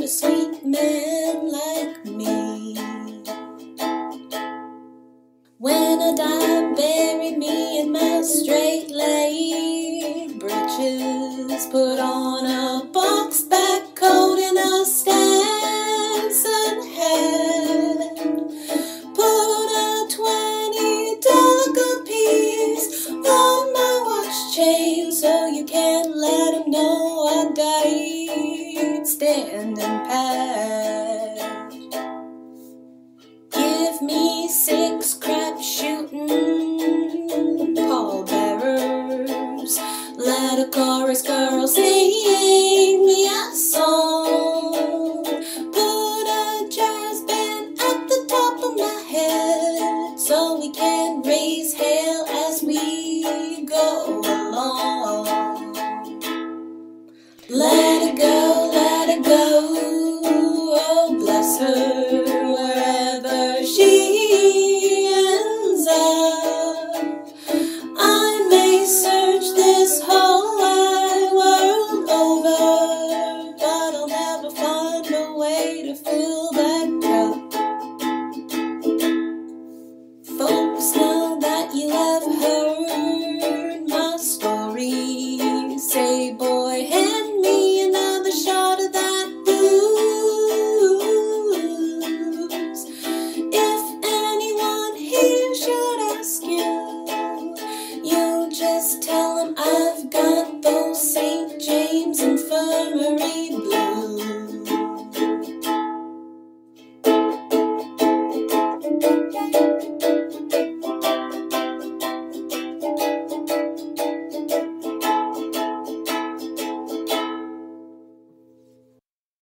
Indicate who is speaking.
Speaker 1: a sweet man like me. When I die, bury me in my straight-laid breeches. Put on a box-back coat and a Stetson hat. Put a $20 piece on my watch chain, so you can't let 'em know I died standing pat. Give me 6 crap-shooting pallbearers. Let a chorus girl sing me a song. Put a jazz band at the top of my head, so we can raise hell as we go along. Let it go, let it go, oh bless her, wherever she ends up. I may search this whole wide world over, but I'll never find a way to fill that cup. Folks, now that you have heard my story, say, boy, hand me another shot of that blues. If anyone here should ask you, you just tell them I've got those St. James Infirmary Blues.